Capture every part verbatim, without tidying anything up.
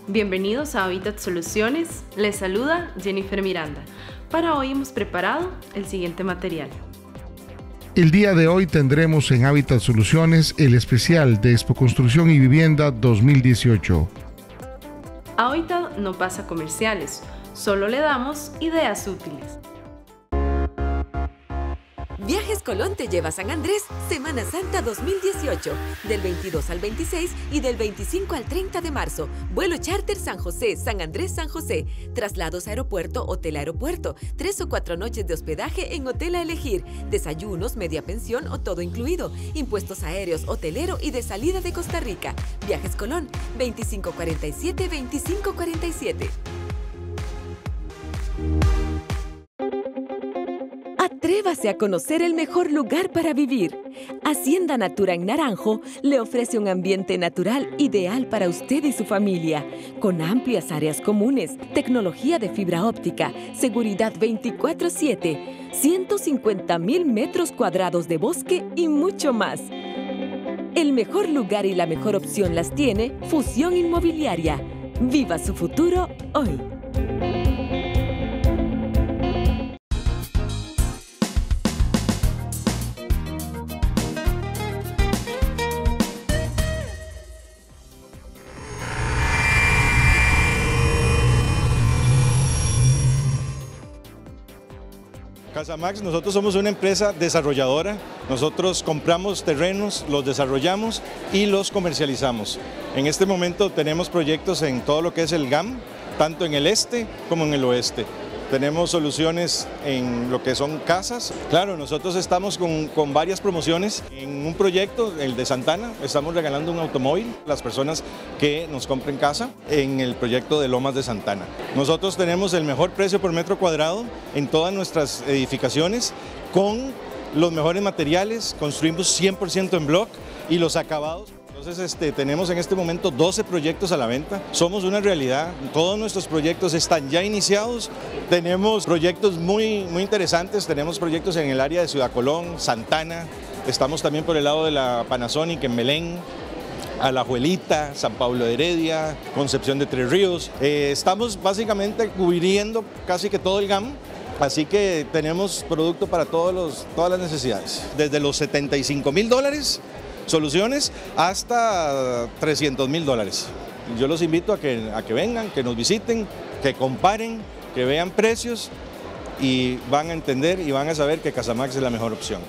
Bienvenidos a Hábitat Soluciones, les saluda Jennifer Miranda. Para hoy hemos preparado el siguiente material. El día de hoy tendremos en Hábitat Soluciones el especial de Expo Construcción y Vivienda dos mil dieciocho. Hábitat no pasa comerciales, solo le damos ideas útiles. Viajes Colón te lleva a San Andrés, Semana Santa dos mil dieciocho, del veintidós al veintiséis y del veinticinco al treinta de marzo. Vuelo charter San José, San Andrés, San José. Traslados aeropuerto, hotel aeropuerto. Tres o cuatro noches de hospedaje en hotel a elegir. Desayunos, media pensión o todo incluido. Impuestos aéreos, hotelero y de salida de Costa Rica. Viajes Colón, veinticinco cuarenta y siete, veinticinco cuarenta y siete. Atrévase a conocer el mejor lugar para vivir. Hacienda Natura en Naranjo le ofrece un ambiente natural ideal para usted y su familia, con amplias áreas comunes, tecnología de fibra óptica, seguridad veinticuatro siete, ciento cincuenta mil metros cuadrados de bosque y mucho más. El mejor lugar y la mejor opción las tiene Fusión Inmobiliaria. Viva su futuro hoy. Casamax, nosotros somos una empresa desarrolladora, nosotros compramos terrenos, los desarrollamos y los comercializamos. En este momento tenemos proyectos en todo lo que es el G A M, tanto en el este como en el oeste. Tenemos soluciones en lo que son casas. Claro, nosotros estamos con, con varias promociones. En un proyecto, el de Santana, estamos regalando un automóvil a las personas que nos compren casa en el proyecto de Lomas de Santana. Nosotros tenemos el mejor precio por metro cuadrado en todas nuestras edificaciones con los mejores materiales, construimos cien por ciento en block y los acabados. Entonces este, tenemos en este momento doce proyectos a la venta, somos una realidad, todos nuestros proyectos están ya iniciados, tenemos proyectos muy, muy interesantes, tenemos proyectos en el área de Ciudad Colón, Santana, estamos también por el lado de la Panasonic en Belén, Alajuelita, San Pablo de Heredia, Concepción de Tres Ríos, eh, estamos básicamente cubriendo casi que todo el G A M. Así que tenemos producto para todos los, todas las necesidades, desde los setenta y cinco mil dólares soluciones hasta trescientos mil dólares. Yo los invito a que, a que vengan, que nos visiten, que comparen, que vean precios y van a entender y van a saber que Casamax es la mejor opción.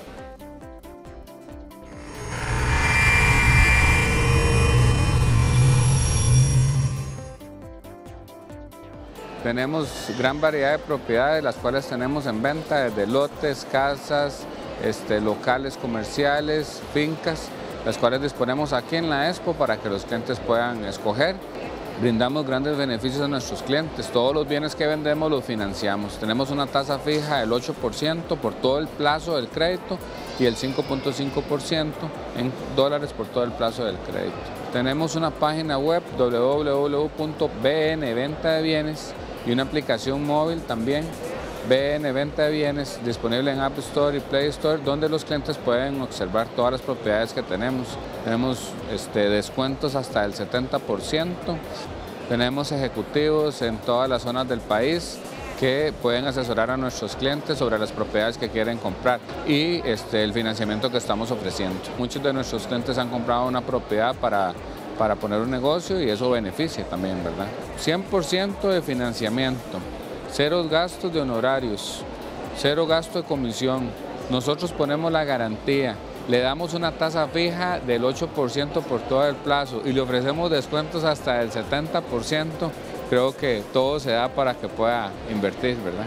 Tenemos gran variedad de propiedades, las cuales tenemos en venta, desde lotes, casas, este, locales comerciales, fincas, las cuales disponemos aquí en la Expo para que los clientes puedan escoger. Brindamos grandes beneficios a nuestros clientes, todos los bienes que vendemos los financiamos. Tenemos una tasa fija del ocho por ciento por todo el plazo del crédito y el cinco punto cinco por ciento en dólares por todo el plazo del crédito. Tenemos una página web doble u doble u doble u punto b n venta de bienes y una aplicación móvil también, B N Venta de Bienes, disponible en App Store y Play Store, donde los clientes pueden observar todas las propiedades que tenemos. Tenemos este, descuentos hasta el setenta por ciento, tenemos ejecutivos en todas las zonas del país que pueden asesorar a nuestros clientes sobre las propiedades que quieren comprar y este, el financiamiento que estamos ofreciendo. Muchos de nuestros clientes han comprado una propiedad para para poner un negocio y eso beneficia también, ¿verdad? cien por ciento de financiamiento, cero gastos de honorarios, cero gasto de comisión. Nosotros ponemos la garantía, le damos una tasa fija del ocho por ciento por todo el plazo y le ofrecemos descuentos hasta del setenta por ciento. Creo que todo se da para que pueda invertir, ¿verdad?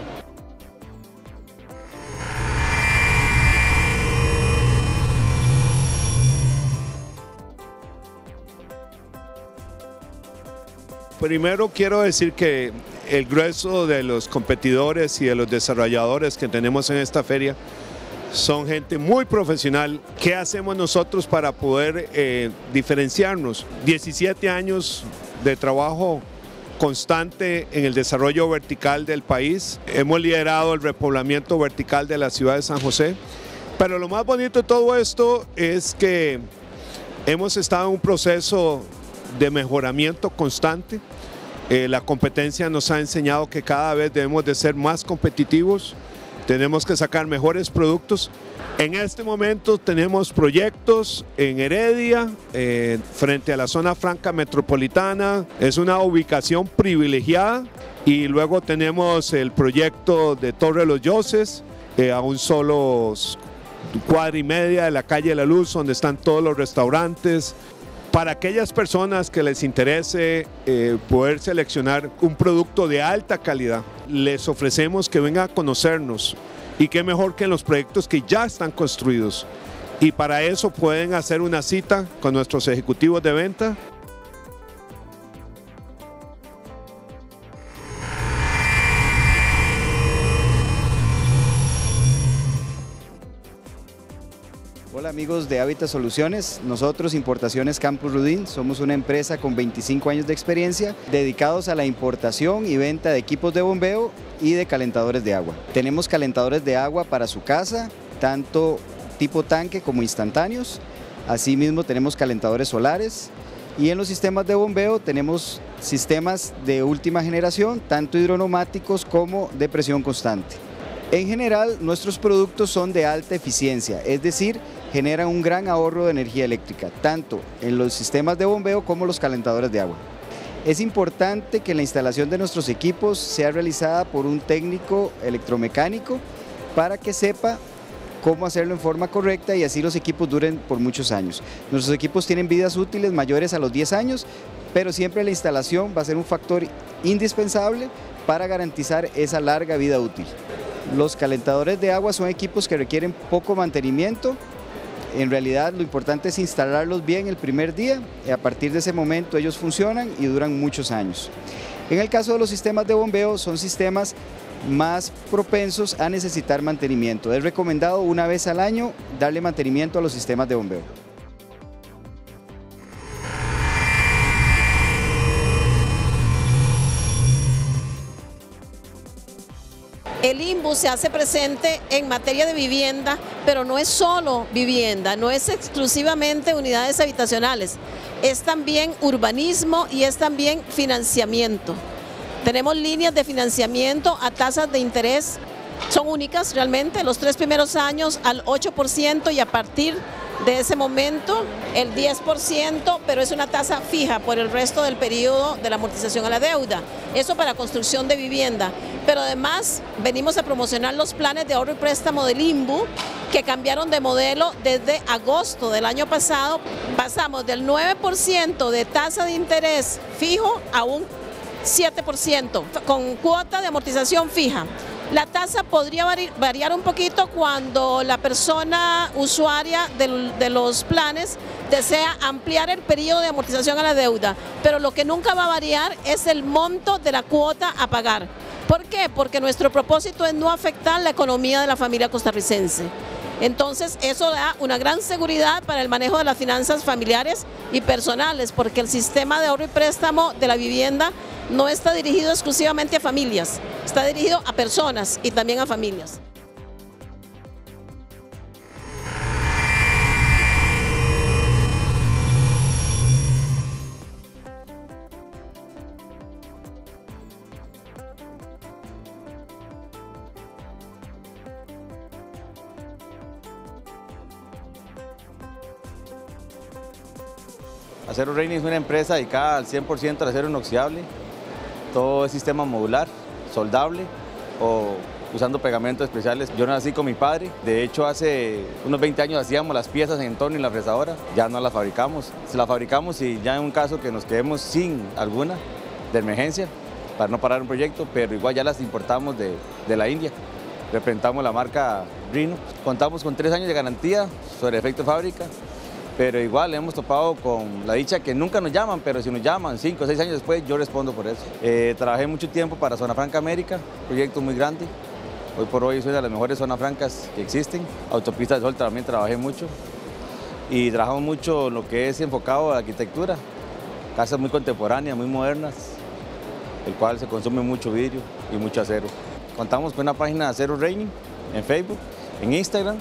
Primero quiero decir que el grueso de los competidores y de los desarrolladores que tenemos en esta feria son gente muy profesional. ¿Qué hacemos nosotros para poder eh, diferenciarnos? diecisiete años de trabajo constante en el desarrollo vertical del país. Hemos liderado el repoblamiento vertical de la ciudad de San José. Pero lo más bonito de todo esto es que hemos estado en un proceso de mejoramiento constante. Eh, la competencia nos ha enseñado que cada vez debemos de ser más competitivos, tenemos que sacar mejores productos. En este momento tenemos proyectos en Heredia, eh, frente a la zona franca metropolitana, es una ubicación privilegiada, y luego tenemos el proyecto de Torre Los Yoses, eh, a un solo cuadra y media de la calle de la Luz, donde están todos los restaurantes. Para aquellas personas que les interese eh, poder seleccionar un producto de alta calidad, les ofrecemos que vengan a conocernos, y qué mejor que en los proyectos que ya están construidos. Y para eso pueden hacer una cita con nuestros ejecutivos de venta. Hola amigos de Hábitat Soluciones, nosotros Importaciones Campus Rudin somos una empresa con veinticinco años de experiencia dedicados a la importación y venta de equipos de bombeo y de calentadores de agua. Tenemos calentadores de agua para su casa, tanto tipo tanque como instantáneos. Asimismo tenemos calentadores solares, y en los sistemas de bombeo tenemos sistemas de última generación, tanto hidroneumáticos como de presión constante. En general, nuestros productos son de alta eficiencia, es decir, generan un gran ahorro de energía eléctrica, tanto en los sistemas de bombeo como los calentadores de agua. Es importante que la instalación de nuestros equipos sea realizada por un técnico electromecánico para que sepa cómo hacerlo en forma correcta, y así los equipos duren por muchos años. Nuestros equipos tienen vidas útiles mayores a los diez años, pero siempre la instalación va a ser un factor indispensable para garantizar esa larga vida útil. Los calentadores de agua son equipos que requieren poco mantenimiento. En realidad lo importante es instalarlos bien el primer día, y a partir de ese momento ellos funcionan y duran muchos años. En el caso de los sistemas de bombeo, son sistemas más propensos a necesitar mantenimiento. Es recomendado una vez al año darle mantenimiento a los sistemas de bombeo. El INBU se hace presente en materia de vivienda, pero no es solo vivienda, no es exclusivamente unidades habitacionales, es también urbanismo y es también financiamiento. Tenemos líneas de financiamiento a tasas de interés, son únicas realmente, los tres primeros años al ocho por ciento, y a partir de ese momento el diez por ciento, pero es una tasa fija por el resto del periodo de la amortización a la deuda. Eso para construcción de vivienda. Pero además venimos a promocionar los planes de ahorro y préstamo del INBU, que cambiaron de modelo desde agosto del año pasado. Pasamos del nueve por ciento de tasa de interés fijo a un siete por ciento con cuota de amortización fija. La tasa podría variar un poquito cuando la persona usuaria de, de los planes desea ampliar el periodo de amortización a la deuda, pero lo que nunca va a variar es el monto de la cuota a pagar. ¿Por qué? Porque nuestro propósito es no afectar la economía de la familia costarricense. Entonces eso da una gran seguridad para el manejo de las finanzas familiares y personales, porque el sistema de ahorro y préstamo de la vivienda no está dirigido exclusivamente a familias, está dirigido a personas y también a familias. Acero Reining es una empresa dedicada al cien por ciento al acero inoxidable. Todo es sistema modular, soldable o usando pegamentos especiales. Yo nací con mi padre, de hecho hace unos veinte años hacíamos las piezas en entorno y la fresadora, ya no las fabricamos. Se las fabricamos y ya en un caso que nos quedemos sin alguna de emergencia para no parar un proyecto, pero igual ya las importamos de, de la India. Representamos la marca Rhino. Contamos con tres años de garantía sobre efecto de fábrica. Pero igual hemos topado con la dicha que nunca nos llaman, pero si nos llaman cinco o seis años después, yo respondo por eso. Eh, trabajé mucho tiempo para Zona Franca América, proyecto muy grande. Hoy por hoy soy de las mejores zonas francas que existen. Autopista del Sol también trabajé mucho. Y trabajamos mucho en lo que es enfocado a arquitectura. Casas muy contemporáneas, muy modernas, el cual se consume mucho vidrio y mucho acero. Contamos con una página de Acero Reining en Facebook, en Instagram.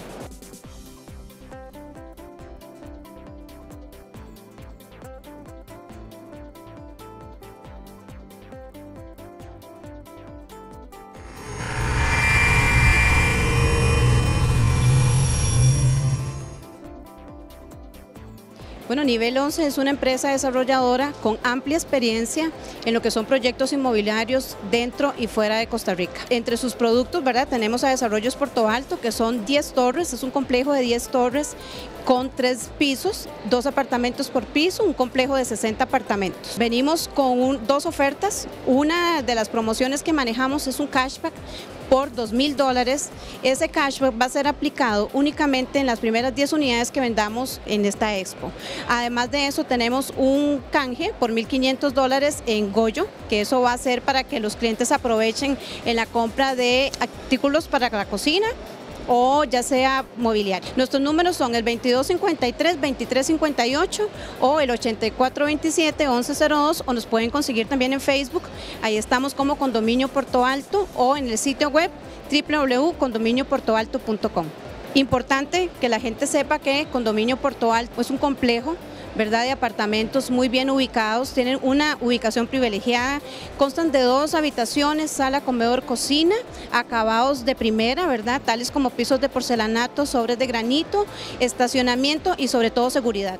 Bueno, Nivel once es una empresa desarrolladora con amplia experiencia en lo que son proyectos inmobiliarios dentro y fuera de Costa Rica. Entre sus productos, ¿verdad? Tenemos a Desarrollos Porto Alto, que son diez torres, es un complejo de diez torres con tres pisos, dos apartamentos por piso, un complejo de sesenta apartamentos. Venimos con un, dos ofertas, una de las promociones que manejamos es un cashback por dos mil dólares. Ese cashback va a ser aplicado únicamente en las primeras diez unidades que vendamos en esta expo. Además de eso tenemos un canje por mil quinientos dólares en Goyo, que eso va a ser para que los clientes aprovechen en la compra de artículos para la cocina o ya sea mobiliario. Nuestros números son el veintidós cincuenta y tres, veintitrés cincuenta y ocho o el ochenta y cuatro veintisiete, once cero dos, o nos pueden conseguir también en Facebook. Ahí estamos como Condominio Porto Alto, o en el sitio web w w w punto condominio porto alto punto com. Importante que la gente sepa que Condominio Porto Alto es un complejo, ¿verdad?, de apartamentos muy bien ubicados, tienen una ubicación privilegiada, constan de dos habitaciones, sala, comedor, cocina, acabados de primera, ¿verdad?, tales como pisos de porcelanato, sobres de granito, estacionamiento y sobre todo seguridad.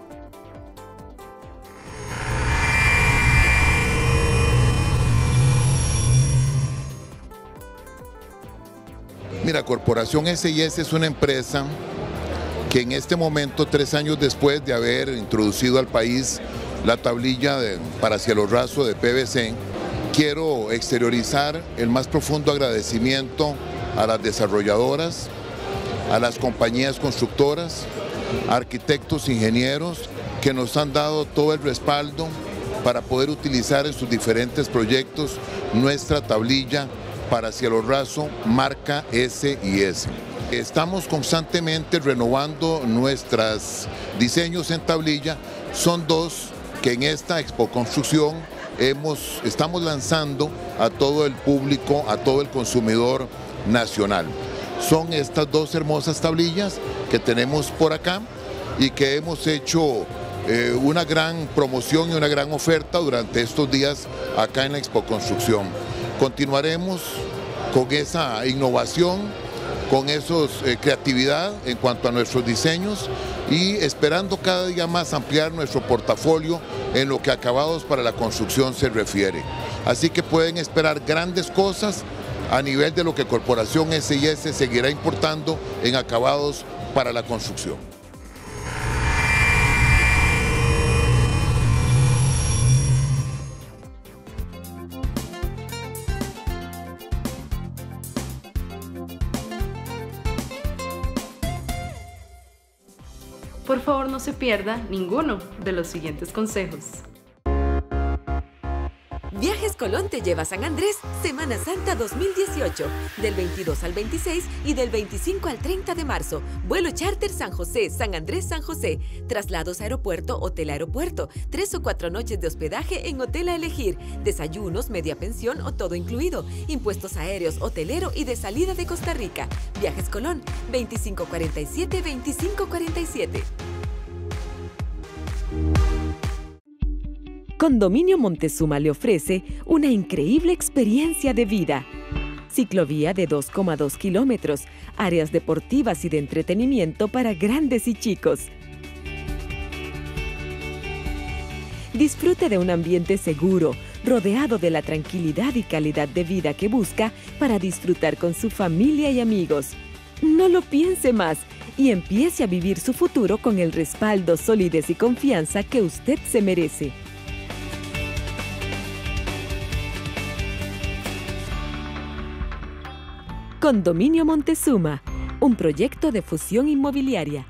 Mira, Corporación S y S es una empresa que en este momento, tres años después de haber introducido al país la tablilla de, para cielo raso de P V C, quiero exteriorizar el más profundo agradecimiento a las desarrolladoras, a las compañías constructoras, arquitectos, ingenieros, que nos han dado todo el respaldo para poder utilizar en sus diferentes proyectos nuestra tablilla para cielo raso marca S y S. Estamos constantemente renovando nuestros diseños en tablilla. Son dos que en esta Expo Construcción hemos, estamos lanzando a todo el público, a todo el consumidor nacional. Son estas dos hermosas tablillas que tenemos por acá y que hemos hecho eh, una gran promoción y una gran oferta durante estos días acá en la Expo Construcción. Continuaremos con esa innovación, con esa eh, creatividad en cuanto a nuestros diseños y esperando cada día más ampliar nuestro portafolio en lo que a acabados para la construcción se refiere. Así que pueden esperar grandes cosas a nivel de lo que Corporación S y S seguirá importando en acabados para la construcción. Por favor, no se pierda ninguno de los siguientes consejos. Viajes Colón te lleva a San Andrés Semana Santa dos mil dieciocho, del veintidós al veintiséis y del veinticinco al treinta de marzo. Vuelo charter San José, San Andrés, San José. Traslados aeropuerto, hotel aeropuerto. Tres o cuatro noches de hospedaje en hotel a elegir. Desayunos, media pensión o todo incluido. Impuestos aéreos, hotelero y de salida de Costa Rica. Viajes Colón, veinticinco cuarenta y siete, veinticinco cuarenta y siete. Condominio Montezuma le ofrece una increíble experiencia de vida. Ciclovía de dos coma dos kilómetros, áreas deportivas y de entretenimiento para grandes y chicos. Disfrute de un ambiente seguro, rodeado de la tranquilidad y calidad de vida que busca para disfrutar con su familia y amigos. No lo piense más y empiece a vivir su futuro con el respaldo, solidez y confianza que usted se merece. Condominio Montezuma, un proyecto de fusión inmobiliaria.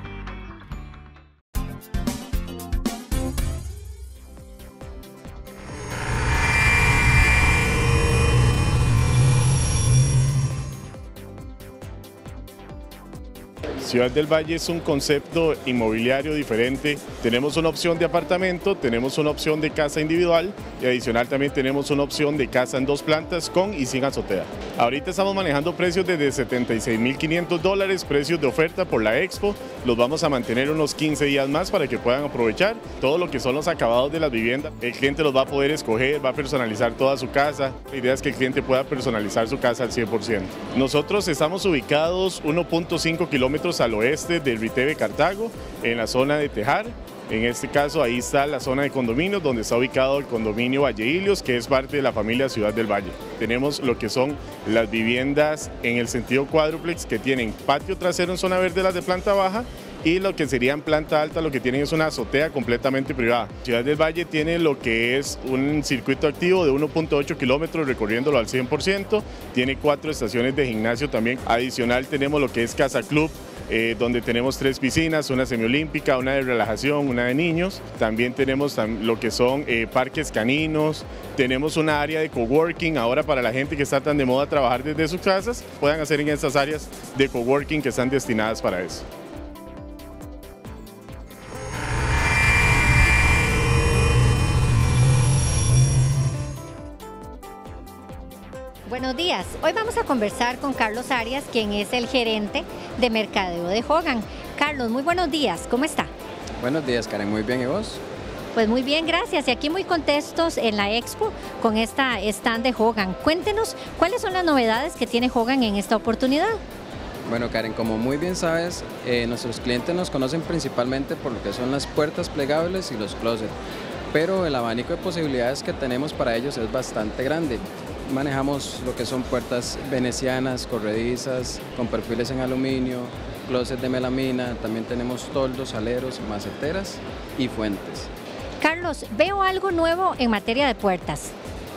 Ciudad del Valle es un concepto inmobiliario diferente. Tenemos una opción de apartamento, tenemos una opción de casa individual y adicional también tenemos una opción de casa en dos plantas con y sin azotea. Ahorita estamos manejando precios desde setenta y seis mil quinientos dólares, precios de oferta por la Expo. Los vamos a mantener unos quince días más para que puedan aprovechar todo lo que son los acabados de las viviendas. El cliente los va a poder escoger, va a personalizar toda su casa. La idea es que el cliente pueda personalizar su casa al cien por ciento. Nosotros estamos ubicados uno punto cinco kilómetros tenemos al oeste del Riteve Cartago, en la zona de Tejar. En este caso ahí está la zona de condominios donde está ubicado el condominio Valle Ilios, que es parte de la familia Ciudad del Valle. Tenemos lo que son las viviendas en el sentido cuádruplex que tienen patio trasero en zona verde, las de planta baja, y lo que sería en planta alta lo que tienen es una azotea completamente privada. Ciudad del Valle tiene lo que es un circuito activo de uno punto ocho kilómetros recorriéndolo al cien por ciento, tiene cuatro estaciones de gimnasio también. Adicional tenemos lo que es Casa Club, Eh, donde tenemos tres piscinas, una semiolímpica, una de relajación, una de niños. También tenemos tam lo que son eh, parques caninos, tenemos una área de coworking ahora para la gente que está tan de moda trabajar desde sus casas, puedan hacer en estas áreas de coworking que están destinadas para eso. Buenos días, hoy vamos a conversar con Carlos Arias, quien es el gerente de mercadeo de Hogan. Carlos, muy buenos días, ¿cómo está? Buenos días, Karen, muy bien, ¿y vos? Pues muy bien, gracias, y aquí muy contentos en la Expo con esta stand de Hogan. Cuéntenos, ¿cuáles son las novedades que tiene Hogan en esta oportunidad? Bueno, Karen, como muy bien sabes, eh, nuestros clientes nos conocen principalmente por lo que son las puertas plegables y los closets, pero el abanico de posibilidades que tenemos para ellos es bastante grande. Manejamos lo que son puertas venecianas, corredizas, con perfiles en aluminio, closets de melamina, también tenemos toldos, aleros, maceteras y fuentes. Carlos, veo algo nuevo en materia de puertas.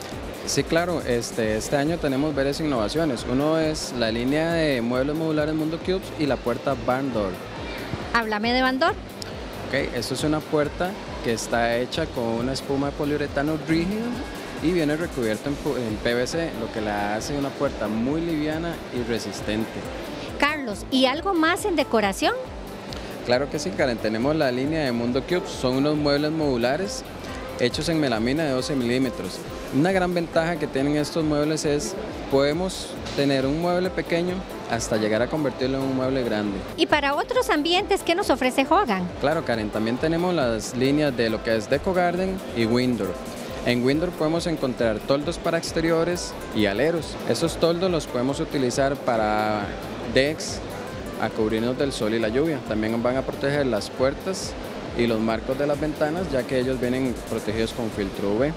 Sí, claro, este, este año tenemos varias innovaciones. Uno es la línea de muebles modulares Mundo Cubes y la puerta Barn Door. Háblame de Barn Door. Ok, esto es una puerta que está hecha con una espuma de poliuretano rígido y viene recubierto en, en P V C, lo que la hace una puerta muy liviana y resistente. Carlos, ¿y algo más en decoración? Claro que sí, Karen, tenemos la línea de Mundo Cubes, son unos muebles modulares hechos en melamina de doce milímetros. Una gran ventaja que tienen estos muebles es podemos tener un mueble pequeño hasta llegar a convertirlo en un mueble grande. ¿Y para otros ambientes qué nos ofrece Hogan? Claro, Karen, también tenemos las líneas de lo que es Deco Garden y Windoor. En Windoor podemos encontrar toldos para exteriores y aleros. Estos toldos los podemos utilizar para decks, a cubrirnos del sol y la lluvia. También van a proteger las puertas y los marcos de las ventanas, ya que ellos vienen protegidos con filtro U V.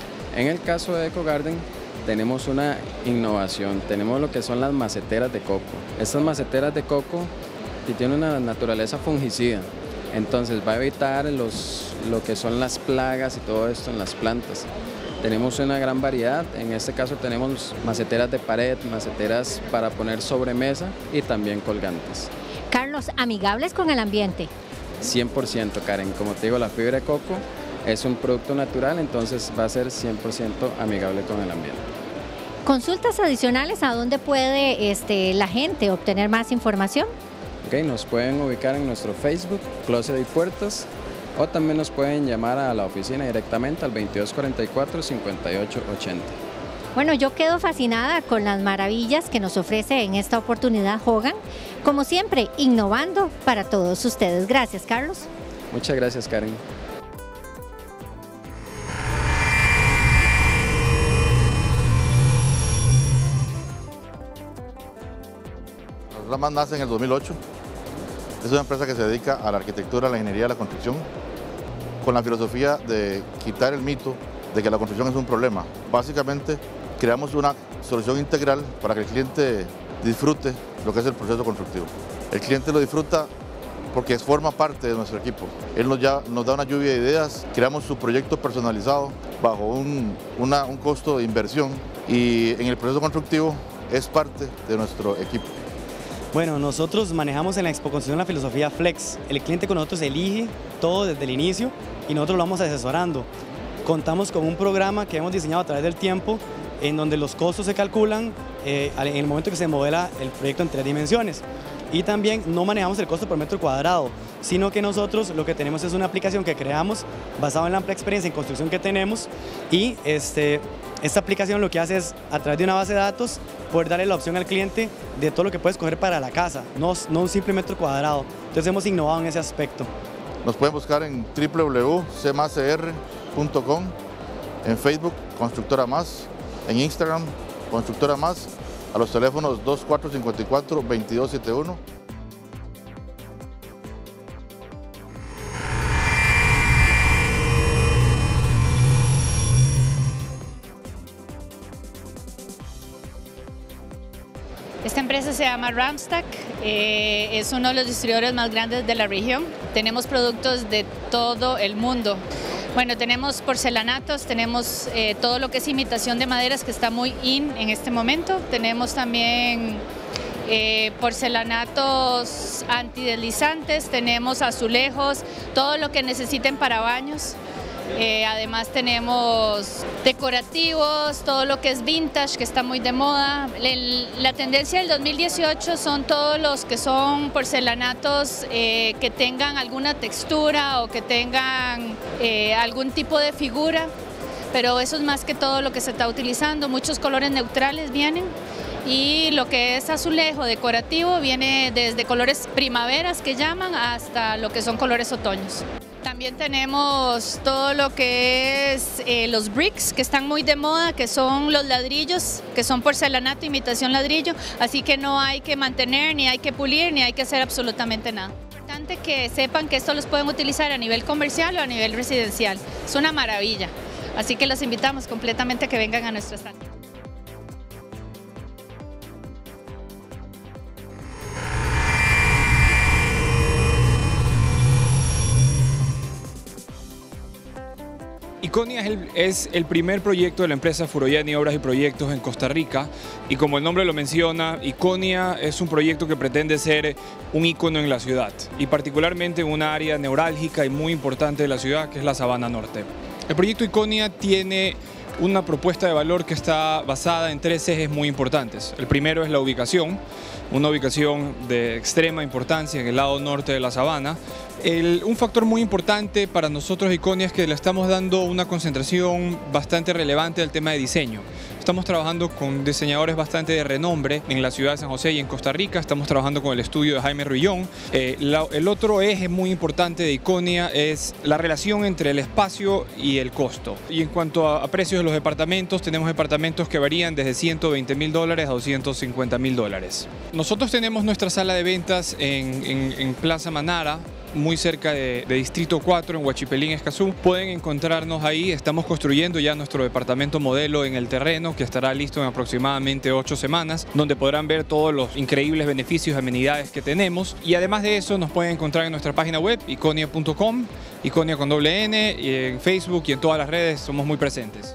En el caso de Deco Garden tenemos una innovación, tenemos lo que son las maceteras de coco. Estas maceteras de coco tienen una naturaleza fungicida, entonces va a evitar los, lo que son las plagas y todo esto en las plantas. Tenemos una gran variedad, en este caso tenemos maceteras de pared, maceteras para poner sobremesa y también colgantes. Carlos, amigables con el ambiente. cien por ciento, Karen, como te digo, la fibra de coco es un producto natural, entonces va a ser cien por ciento amigable con el ambiente. ¿Consultas adicionales a dónde puede este, la gente obtener más información? Okay, nos pueden ubicar en nuestro Facebook, Closet y Puertas, o también nos pueden llamar a la oficina directamente al veintidós cuarenta y cuatro, cincuenta y ocho ochenta. Bueno, yo quedo fascinada con las maravillas que nos ofrece en esta oportunidad Hogan, como siempre, innovando para todos ustedes. Gracias, Carlos. Muchas gracias, Karen. Ramas nace en el dos mil ocho, es una empresa que se dedica a la arquitectura, a la ingeniería, a la construcción, con la filosofía de quitar el mito de que la construcción es un problema. Básicamente creamos una solución integral para que el cliente disfrute lo que es el proceso constructivo. El cliente lo disfruta porque forma parte de nuestro equipo. Él nos, ya, nos da una lluvia de ideas, creamos su proyecto personalizado bajo un, una, un costo de inversión y en el proceso constructivo es parte de nuestro equipo. Bueno, nosotros manejamos en la Expo Construcción la filosofía Flex. El cliente con nosotros elige todo desde el inicio y nosotros lo vamos asesorando. Contamos con un programa que hemos diseñado a través del tiempo en donde los costos se calculan eh, en el momento que se modela el proyecto en tres dimensiones. Y también no manejamos el costo por metro cuadrado, sino que nosotros lo que tenemos es una aplicación que creamos basada en la amplia experiencia en construcción que tenemos y este, esta aplicación lo que hace es, a través de una base de datos, poder darle la opción al cliente de todo lo que puede escoger para la casa, no, no un simple metro cuadrado. Entonces hemos innovado en ese aspecto. Nos pueden buscar en w w w punto c más c r punto com, en Facebook, Constructora Más, en Instagram, Constructora Más, a los teléfonos dos cuatro cinco cuatro, veintidós setenta y uno. Esta empresa se llama Ramstack, eh, es uno de los distribuidores más grandes de la región. Tenemos productos de todo el mundo. Bueno, tenemos porcelanatos, tenemos eh, todo lo que es imitación de maderas que está muy in en este momento. Tenemos también eh, porcelanatos antideslizantes, tenemos azulejos, todo lo que necesiten para baños. Eh, además tenemos decorativos, todo lo que es vintage, que está muy de moda. El, la tendencia del dos mil dieciocho son todos los que son porcelanatos eh, que tengan alguna textura o que tengan eh, algún tipo de figura, pero eso es más que todo lo que se está utilizando. Muchos colores neutrales vienen y lo que es azulejo decorativo viene desde colores primaveras que llaman hasta lo que son colores otoños. También tenemos todo lo que es eh, los bricks, que están muy de moda, que son los ladrillos, que son porcelanato, imitación ladrillo, así que no hay que mantener, ni hay que pulir, ni hay que hacer absolutamente nada. Es importante que sepan que esto los pueden utilizar a nivel comercial o a nivel residencial. Es una maravilla, así que los invitamos completamente a que vengan a nuestra stand. Iconia es el, es el primer proyecto de la empresa Furoyani Obras y Proyectos en Costa Rica, y como el nombre lo menciona, Iconia es un proyecto que pretende ser un ícono en la ciudad, y particularmente en una área neurálgica y muy importante de la ciudad, que es la Sabana Norte. El proyecto Iconia tiene una propuesta de valor que está basada en tres ejes muy importantes. El primero es la ubicación, una ubicación de extrema importancia en el lado norte de la sabana. El, un factor muy importante para nosotros Iconia es que le estamos dando una concentración bastante relevante al tema de diseño. Estamos trabajando con diseñadores bastante de renombre en la ciudad de San José y en Costa Rica. Estamos trabajando con el estudio de Jaime Ruillón. Eh, la, el otro eje muy importante de Iconia es la relación entre el espacio y el costo. Y en cuanto a, a precios de los departamentos, tenemos departamentos que varían desde ciento veinte mil dólares a doscientos cincuenta mil dólares. Nosotros tenemos nuestra sala de ventas en, en, en Plaza Manara, muy cerca de, de Distrito cuatro, en Huachipelín, Escazú. Pueden encontrarnos ahí. Estamos construyendo ya nuestro departamento modelo en el terreno, que estará listo en aproximadamente ocho semanas, donde podrán ver todos los increíbles beneficios y amenidades que tenemos. Y además de eso, nos pueden encontrar en nuestra página web, iconia punto com, Iconia con doble N, y en Facebook y en todas las redes somos muy presentes.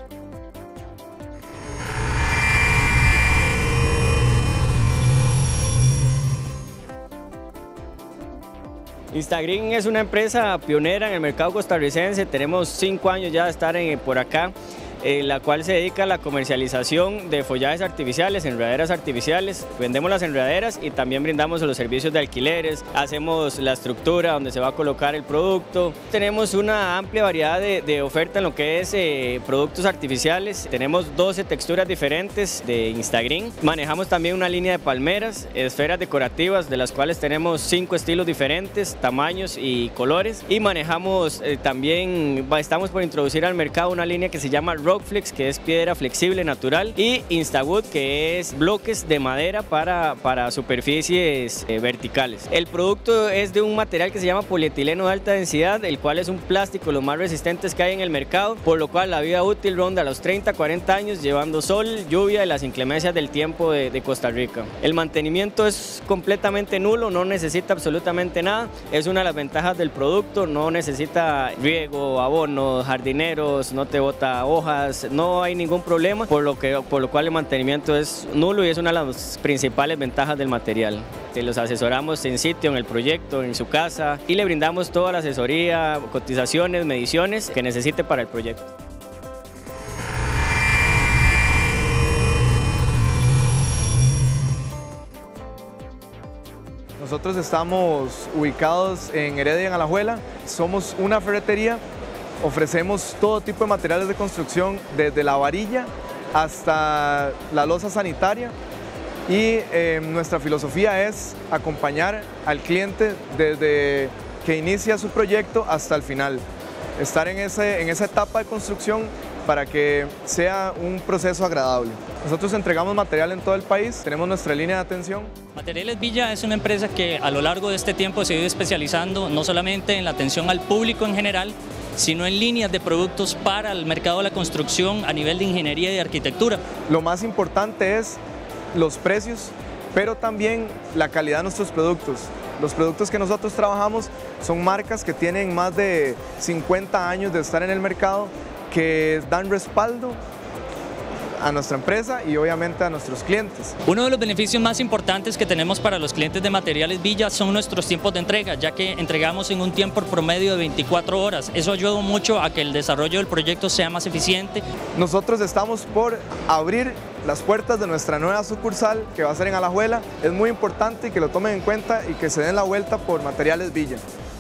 Instagreen es una empresa pionera en el mercado costarricense, tenemos cinco años ya de estar en, por acá, eh, la cual se dedica a la comercialización de follajes artificiales, enredaderas artificiales. Vendemos las enredaderas y también brindamos los servicios de alquileres, hacemos la estructura donde se va a colocar el producto. Tenemos una amplia variedad de, de oferta en lo que es eh, productos artificiales. Tenemos doce texturas diferentes de Instagreen. Manejamos también una línea de palmeras, esferas decorativas, de las cuales tenemos cinco estilos diferentes, tamaños y colores. Y manejamos eh, también, estamos por introducir al mercado una línea que se llama Rockflex, que es piedra flexible natural, y Instawood, que es bloques de madera para, para superficies eh, verticales. El producto es de un material que se llama polietileno de alta densidad, el cual es un plástico los más resistentes que hay en el mercado, por lo cual la vida útil ronda los treinta a cuarenta años, llevando sol, lluvia y las inclemencias del tiempo de, de Costa Rica. El mantenimiento es completamente nulo, no necesita absolutamente nada, es una de las ventajas del producto, no necesita riego, abonos, jardineros, no te bota hojas, no hay ningún problema, por lo, que, por lo cual el mantenimiento es nulo y es una de las principales ventajas del material. Los asesoramos en sitio, en el proyecto, en su casa, y le brindamos toda la asesoría, cotizaciones, mediciones que necesite para el proyecto. Nosotros estamos ubicados en Heredia, en Alajuela. Somos una ferretería. Ofrecemos todo tipo de materiales de construcción, desde la varilla hasta la losa sanitaria, y eh, nuestra filosofía es acompañar al cliente desde que inicia su proyecto hasta el final, estar en, ese, en esa etapa de construcción para que sea un proceso agradable. Nosotros entregamos material en todo el país, tenemos nuestra línea de atención. Materiales Villa es una empresa que a lo largo de este tiempo se ha ido especializando no solamente en la atención al público en general, sino en líneas de productos para el mercado de la construcción a nivel de ingeniería y de arquitectura. Lo más importante es los precios pero también la calidad de nuestros productos. Los productos que nosotros trabajamos son marcas que tienen más de cincuenta años de estar en el mercado, que dan respaldo a nuestra empresa y obviamente a nuestros clientes. Uno de los beneficios más importantes que tenemos para los clientes de Materiales Villa son nuestros tiempos de entrega, ya que entregamos en un tiempo promedio de veinticuatro horas. Eso ayuda mucho a que el desarrollo del proyecto sea más eficiente. Nosotros estamos por abrir las puertas de nuestra nueva sucursal que va a ser en Alajuela. Es muy importante que lo tomen en cuenta y que se den la vuelta por Materiales Villa.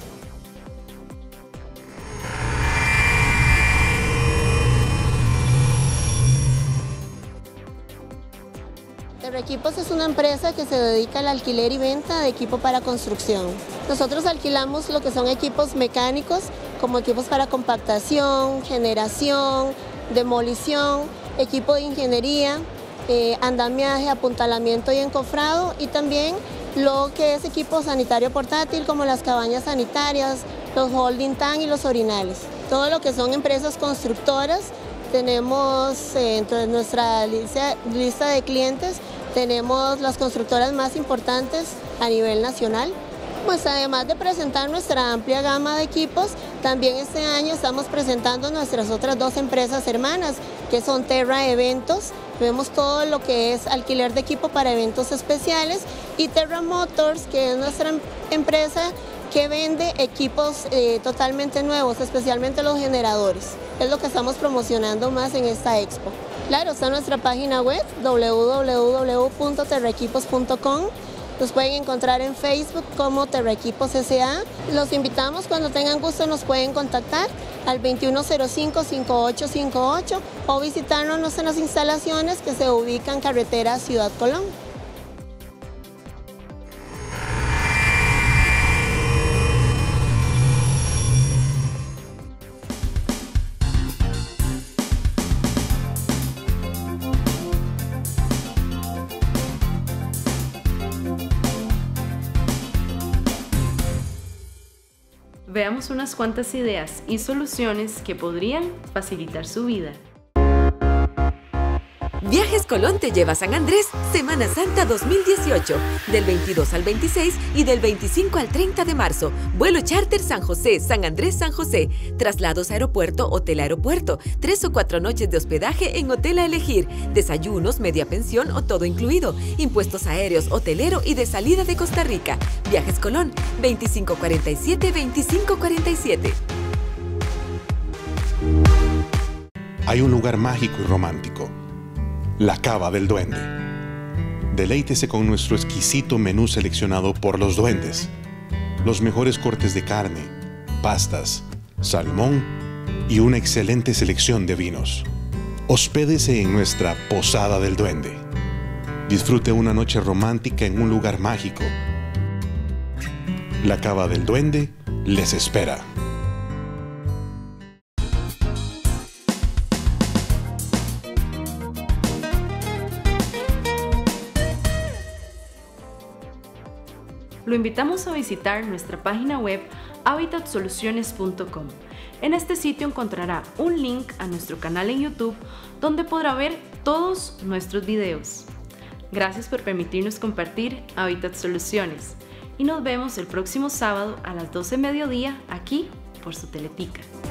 Terraequipos es una empresa que se dedica al alquiler y venta de equipo para construcción. Nosotros alquilamos lo que son equipos mecánicos, como equipos para compactación, generación, demolición, equipo de ingeniería, eh, andamiaje, apuntalamiento y encofrado, y también lo que es equipo sanitario portátil, como las cabañas sanitarias, los holding tank y los orinales. Todo lo que son empresas constructoras. Tenemos eh, dentro de nuestra lista, lista de clientes, tenemos las constructoras más importantes a nivel nacional. Pues además de presentar nuestra amplia gama de equipos, también este año estamos presentando nuestras otras dos empresas hermanas, que son Terra Eventos. Vemos todo lo que es alquiler de equipo para eventos especiales, y Terra Motors, que es nuestra empresa que vende equipos eh, totalmente nuevos, especialmente los generadores. Es lo que estamos promocionando más en esta expo. Claro, está nuestra página web doble u doble u doble u punto terraequipos punto com. Nos pueden encontrar en Facebook como Terraequipos S A Los invitamos, cuando tengan gusto nos pueden contactar al veintiuno cero cinco, cincuenta y ocho cincuenta y ocho o visitarnos en las instalaciones que se ubican en carretera Ciudad Colón. Veamos unas cuantas ideas y soluciones que podrían facilitar su vida. Viajes Colón te lleva a San Andrés, Semana Santa dos mil dieciocho, del veintidós al veintiséis y del veinticinco al treinta de marzo. Vuelo charter San José, San Andrés, San José. Traslados aeropuerto, hotel aeropuerto. Tres o cuatro noches de hospedaje en hotel a elegir. Desayunos, media pensión o todo incluido. Impuestos aéreos, hotelero y de salida de Costa Rica. Viajes Colón, veinticinco cuarenta y siete, veinticinco cuarenta y siete. Hay un lugar mágico y romántico. La Cava del Duende. Deleítese con nuestro exquisito menú seleccionado por los duendes. Los mejores cortes de carne, pastas, salmón y una excelente selección de vinos. Hospédese en nuestra Posada del Duende. Disfrute una noche romántica en un lugar mágico. La Cava del Duende les espera. Lo invitamos a visitar nuestra página web hábitat soluciones punto com. En este sitio encontrará un link a nuestro canal en YouTube, donde podrá ver todos nuestros videos. Gracias por permitirnos compartir Hábitat Soluciones y nos vemos el próximo sábado a las doce mediodía aquí por su Teletica.